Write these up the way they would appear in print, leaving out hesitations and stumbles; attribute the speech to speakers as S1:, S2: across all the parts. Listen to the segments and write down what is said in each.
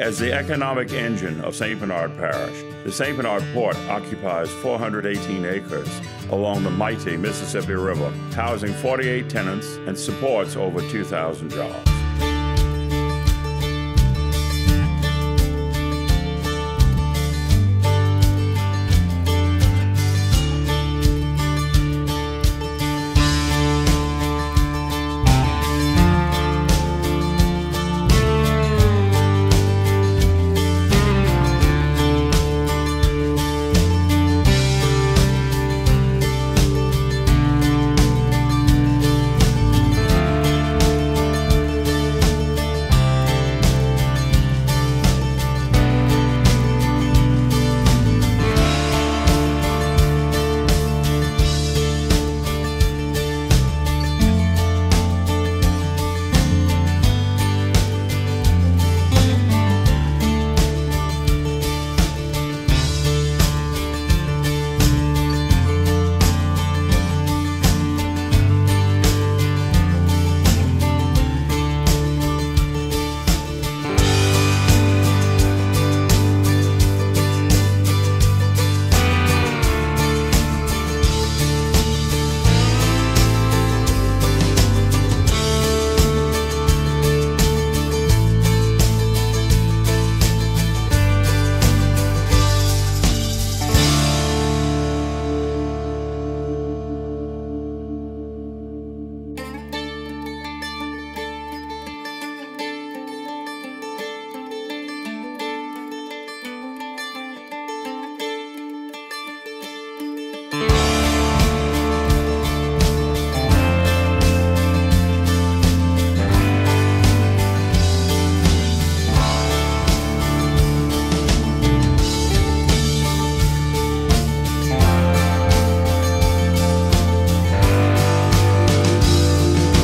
S1: As the economic engine of St. Bernard Parish, the St. Bernard Port occupies 418 acres along the mighty Mississippi River, housing 48 tenants and supports over 2,000 jobs.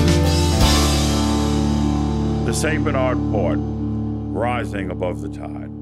S1: The St. Bernard Port, rising above the tide.